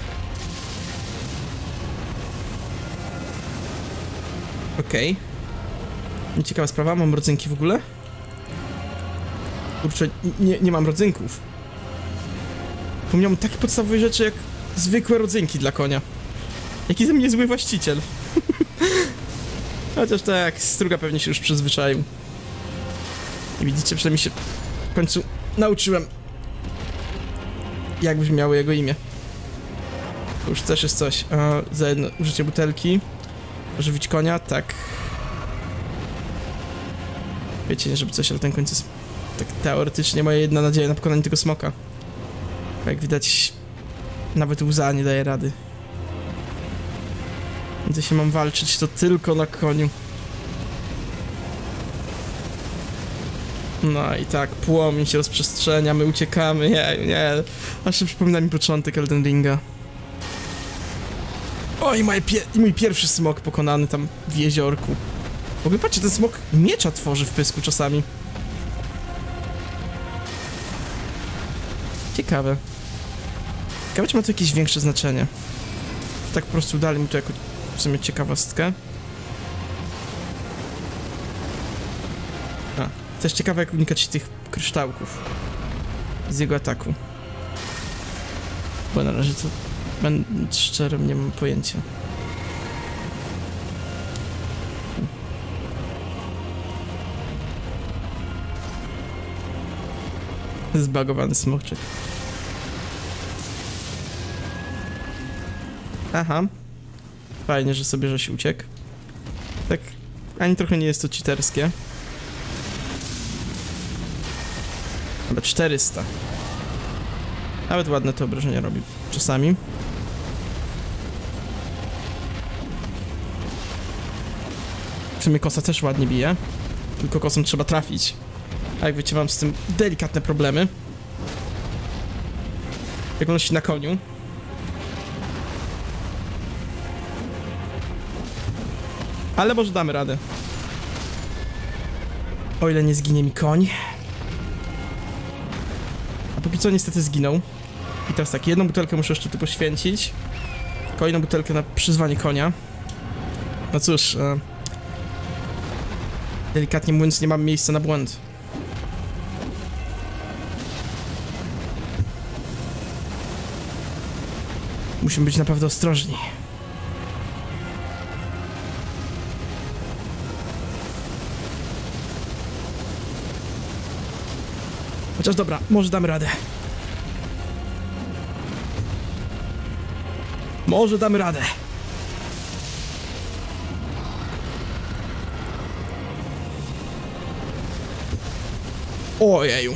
Okej. Ciekawa sprawa, mam rodzynki w ogóle? Kurczę, nie mam rodzynków. Pomniałem takie podstawowe rzeczy jak zwykłe rodzynki dla konia. Jaki ze mnie zły właściciel. Chociaż tak, Struga pewnie się już przyzwyczaił. I widzicie, przynajmniej się w końcu nauczyłem, jak brzmiało jego imię. To już też jest coś. Za jedno użycie butelki. Ożywić konia, tak. Wiecie, nie żeby coś, ale ten końcu jest tak teoretycznie moja jedna nadzieja na pokonanie tego smoka. Jak widać, nawet łza nie daje rady. Więc jeśli mam walczyć, to tylko na koniu. No i tak, płomień się rozprzestrzenia, my uciekamy, nie. Aż się przypomina mi początek Elden Ringa. Oj, mój pierwszy smok pokonany tam w jeziorku. W ogóle patrzcie, ten smok miecza tworzy w pysku czasami. Ciekawe. Ciekawe, czy ma to jakieś większe znaczenie. Tak po prostu dali mi to jako w sumie ciekawostkę. Też ciekawe, jak unikać tych kryształków z jego ataku. Bo na razie to, będąc szczerym, nie mam pojęcia. Zbagowany smokczyk. Aha. Fajnie, że sobie żeś uciekł. Tak, ani trochę nie jest to cheaterskie. Chyba 400. Nawet ładne to obrażenia robi czasami. W sumie kosa też ładnie bije. Tylko kosą trzeba trafić. A jak wiecie, mam z tym delikatne problemy. Jak on się na koniu. Ale może damy radę. O ile nie zginie mi koń. A póki co niestety zginął. I teraz tak, jedną butelkę muszę jeszcze tu poświęcić. Kolejną butelkę na przyzwanie konia. No cóż, delikatnie mówiąc, nie mam miejsca na błąd. Musimy być naprawdę ostrożni. Chociaż dobra, może damy radę. Może damy radę. Ojeju.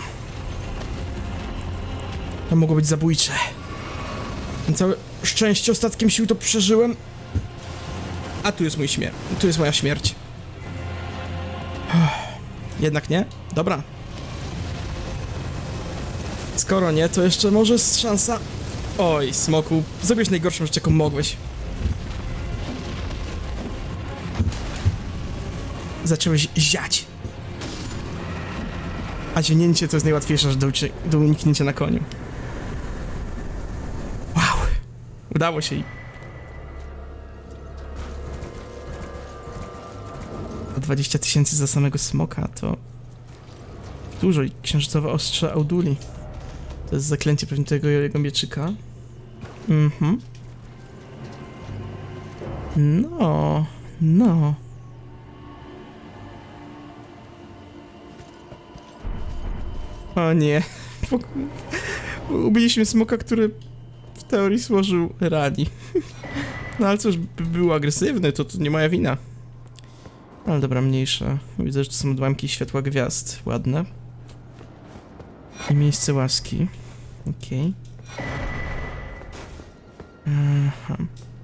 To mogło być zabójcze. Na całe szczęście ostatkiem sił to przeżyłem. A tu jest mój śmierć. Tu jest moja śmierć. Jednak nie? Dobra. Skoro nie, to jeszcze może jest szansa. Oj, smoku, zrobiłeś najgorszą rzecz, jaką mogłeś. Zacząłeś ziać. A zienięcie to jest najłatwiejsza rzecz do uniknięcia na koniu. Wow. Udało się i... 20 000 za samego smoka to... Dużo i księżycowe ostrze Auduli. To jest zaklęcie pewnie tego jego mieczyka. Mhm. No, no. O nie. Ubiliśmy smoka, który w teorii złożył rani. No ale cóż, był agresywny, to nie moja wina. Ale dobra, mniejsza. Widzę, że to są odłamki światła gwiazd. Ładne. I miejsce łaski. Okej. Aha.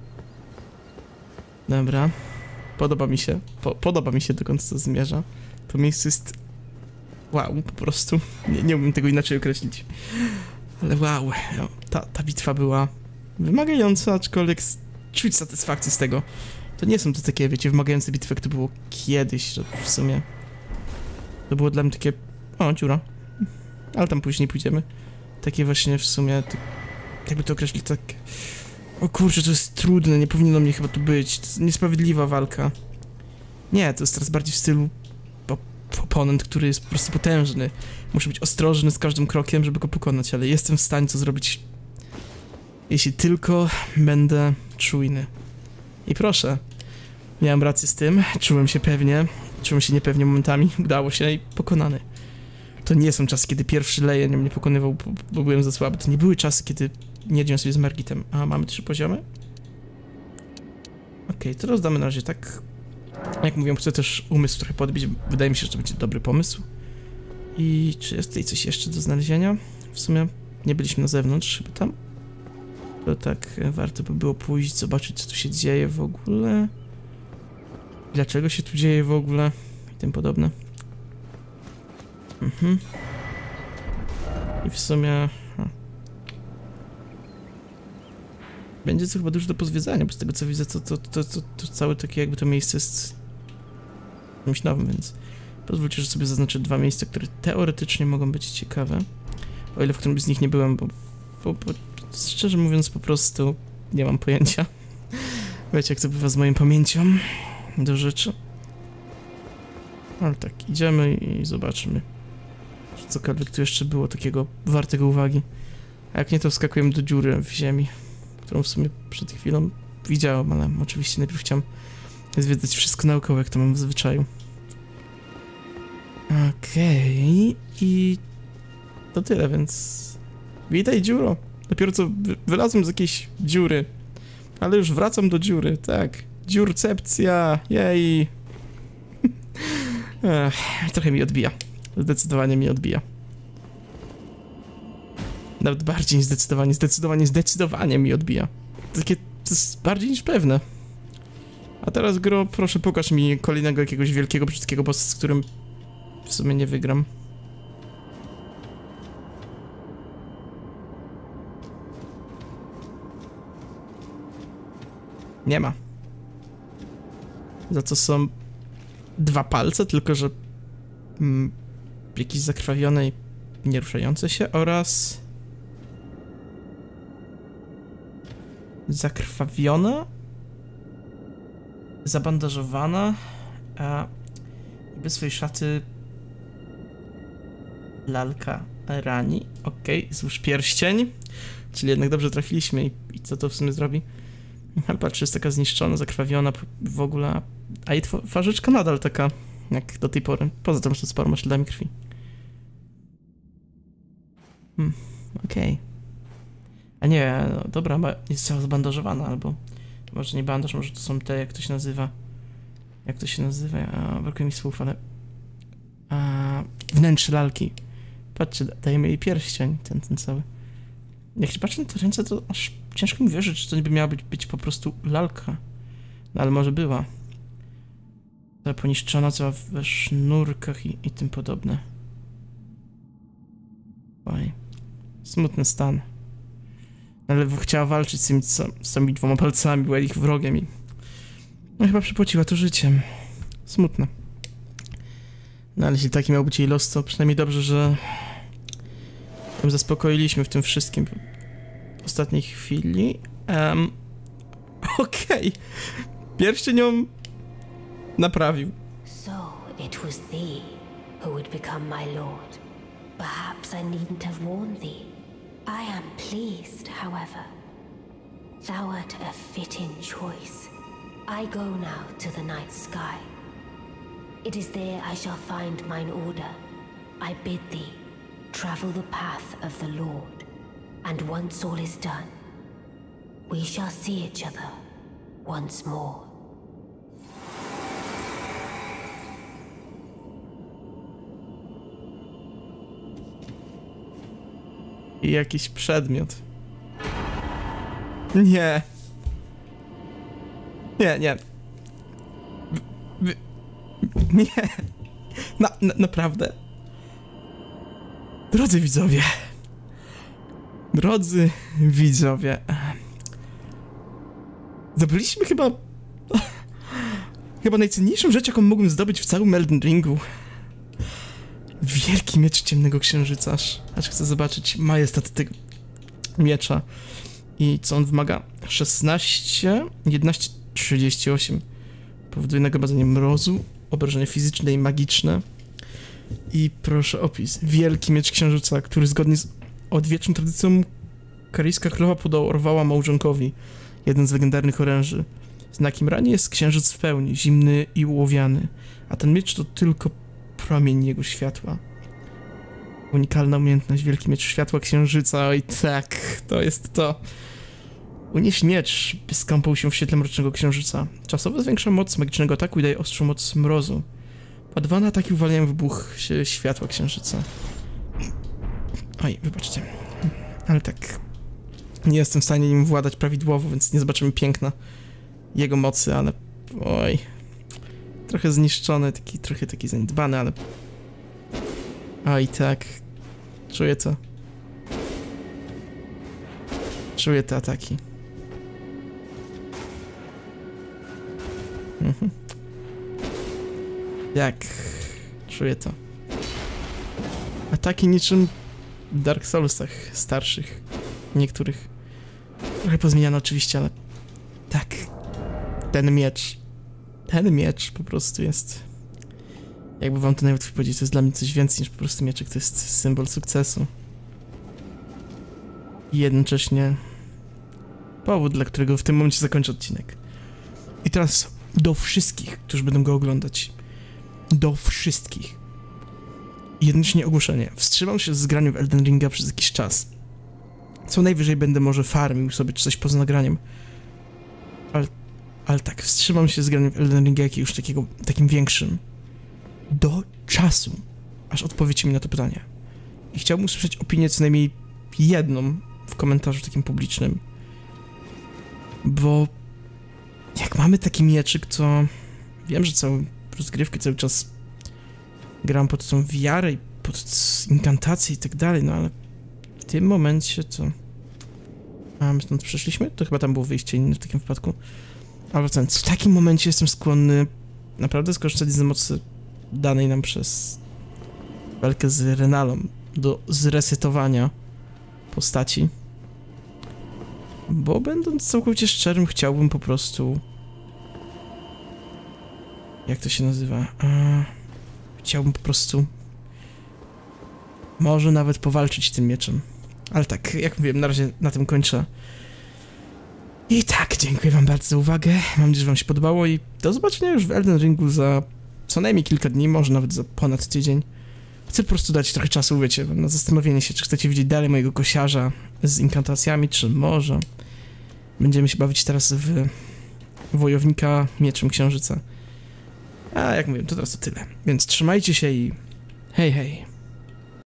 Dobra. Podoba mi się. Podoba mi się, dokąd to zmierza. To miejsce jest... Wow, po prostu. Nie umiem tego inaczej określić. Ale wow. Ta bitwa była wymagająca, aczkolwiek czuć satysfakcję z tego. To nie są to takie, wiecie, wymagające bitwy, jak to było kiedyś, że w sumie... To było dla mnie takie... O, dziura. Ale tam później pójdziemy. Takie właśnie w sumie... Jakby to określić, tak... O kurczę, to jest trudne, nie powinno mnie chyba tu być. To jest niesprawiedliwa walka. Nie, to jest teraz bardziej w stylu... Oponent, który jest po prostu potężny. Muszę być ostrożny z każdym krokiem, żeby go pokonać, ale jestem w stanie to zrobić... Jeśli tylko będę czujny. I proszę, miałem rację z tym, czułem się pewnie, czułem się niepewnie momentami, udało się i pokonany. To nie są czasy, kiedy pierwszy Lejen mnie pokonywał, bo byłem za słaby. To nie były czasy, kiedy nie radziłem sobie z Margitem. A, mamy 3 poziomy? Okej, to rozdamy na razie tak. Jak mówiłem, chcę też umysł trochę podbić, wydaje mi się, że to będzie dobry pomysł. I czy jest tutaj coś jeszcze do znalezienia? W sumie nie byliśmy na zewnątrz, chyba tam. To tak, warto by było pójść, zobaczyć, co tu się dzieje w ogóle. Dlaczego się tu dzieje w ogóle i tym podobne. I w sumie... Będzie co chyba dużo do pozwiedzania, bo z tego co widzę, to całe takie jakby to miejsce jest czymś nowym, więc pozwólcie, że sobie zaznaczę 2 miejsca, które teoretycznie mogą być ciekawe. O ile w którymś z nich nie byłem, bo szczerze mówiąc po prostu nie mam pojęcia. Wiecie, jak to bywa z moją pamięcią do rzeczy. Ale tak, idziemy i zobaczymy, czy cokolwiek tu jeszcze było takiego wartego uwagi. A jak nie, to wskakujemy do dziury w ziemi, którą w sumie przed chwilą widziałem, ale oczywiście najpierw chciałem zwiedzać wszystko naokoło, jak to mam w zwyczaju. Okej, i to tyle, więc witaj, dziuro. Dopiero co wylazłem z jakiejś dziury, ale już wracam do dziury, tak. Dziurcepcja, jej. Trochę mi odbija. Zdecydowanie mi odbija. Nawet bardziej niż zdecydowanie mi odbija. Takie, to jest bardziej niż pewne. A teraz, gro, proszę pokaż mi kolejnego jakiegoś wielkiego, brzydkiego bossa, z którym w sumie nie wygram. Nie ma. Za co są 2 palce, tylko że jakieś zakrwawione i nieruszające się oraz zakrwawiona, zabandażowana, a bez swojej szaty lalka rani. Okej, złóż pierścień, czyli jednak dobrze trafiliśmy i co to w sumie zrobi? Ale patrz, jest taka zniszczona, zakrwawiona w ogóle, a jej twarzyczka nadal taka jak do tej pory. Poza tym, że sporo ma śladami krwi. Okej. A nie, no, dobra, jest cała zbandażowana, albo może nie bandaż, może to są te, jak to się nazywa. Jak to się nazywa? Brakuje mi słów, ale... wnętrze lalki. Patrzcie, dajemy jej pierścień, ten cały. Jak się patrzy na te ręce, to aż ciężko mi wierzyć, czy to niby miała być po prostu lalka. No ale może była. Cała poniszczona, cała we sznurkach i tym podobne. Oj. Smutny stan. Ale chciała walczyć z tymi 2 palcami, była ich wrogiem i... No chyba przypłaciła to życiem. Smutne. No ale jeśli taki miał być jej los, to przynajmniej dobrze, że... ją zaspokoiliśmy w tym wszystkim w ostatniej chwili. Okej. Pierścień ją naprawił. So it was thee who would become my lord. Perhaps I needn't have warned thee. I am pleased, however. Thou art a fitting choice. I go now to the night sky. It is there I shall find mine order. I bid thee travel the path of the Lord, and once all is done, we shall see each other once more. I jakiś przedmiot. Nie. Nie. Nie. Naprawdę. Drodzy widzowie. Zdobyliśmy chyba najcenniejszą rzecz, jaką mógłbym zdobyć w całym Elden Ringu. Wielki miecz ciemnego księżyca, aż chcę zobaczyć majestat tego miecza. I co on wymaga? 16, 11, 38. Powoduje nagromadzenie mrozu, obrażenia fizyczne i magiczne. I proszę opis. Wielki miecz księżyca, który zgodnie z odwieczną tradycją karyjska królowa podarowała małżonkowi, jeden z legendarnych oręży. Znakiem rani jest księżyc w pełni, zimny i ułowiany, a ten miecz to tylko promień jego światła. Unikalna umiejętność, wielki miecz światła księżyca, oj tak, to jest to. Unieś miecz, by skąpał się w świetle mrocznego księżyca. Czasowo zwiększa moc magicznego ataku i daje ostrzą moc mrozu. Ładowane ataki uwalniają wybuch światła księżyca. Oj, wybaczcie. Ale tak, nie jestem w stanie nim władać prawidłowo, więc nie zobaczymy piękna jego mocy, ale... Oj... Trochę zniszczony, trochę taki zaniedbany, ale... Oj, tak... Czuję to. Czuję te ataki. Jak? Czuję to. Ataki niczym w Dark Soulsach starszych. Niektórych. Trochę pozmieniano oczywiście, ale... Tak. Ten miecz po prostu jest... Jakby wam to najłatwiej powiedzieć, to jest dla mnie coś więcej niż po prostu mieczyk, to jest symbol sukcesu. I jednocześnie powód, dla którego w tym momencie zakończę odcinek. I teraz do wszystkich, którzy będą go oglądać. Do wszystkich. Jednocześnie ogłoszenie. Wstrzymam się z graniem w Elden Ringa przez jakiś czas. Co najwyżej będę może farmił sobie czy coś poza nagraniem. Ale tak, wstrzymam się z graniem w Elden Ringa jakiegoś takim większym. Do czasu, aż odpowiecie mi na to pytanie. I chciałbym usłyszeć opinię co najmniej jedną w komentarzu takim publicznym. Bo jak mamy taki mieczyk, to wiem, że całą rozgrywkę cały czas gram pod tą wiarę i pod inkantację i tak dalej, no ale w tym momencie to... A, my stąd przeszliśmy? To chyba tam było wyjście inne w takim wypadku. Ale wracając, w takim momencie jestem skłonny naprawdę skorzystać z mocy danej nam przez walkę z Renalą do zresetowania postaci. Bo będąc całkowicie szczerym, chciałbym po prostu... Jak to się nazywa? Chciałbym po prostu... Może nawet powalczyć tym mieczem. Ale tak, jak mówiłem, na razie na tym kończę. I tak, dziękuję wam bardzo za uwagę. Mam nadzieję, że wam się podobało i do zobaczenia już w Elden Ringu za co najmniej kilka dni, może nawet za ponad tydzień. Chcę po prostu dać trochę czasu, wiecie, na zastanowienie się, czy chcecie widzieć dalej mojego kosiarza z inkantacjami, czy może będziemy się bawić teraz w wojownika mieczem księżyca. A jak mówię, to teraz to tyle. Więc trzymajcie się i hej, hej.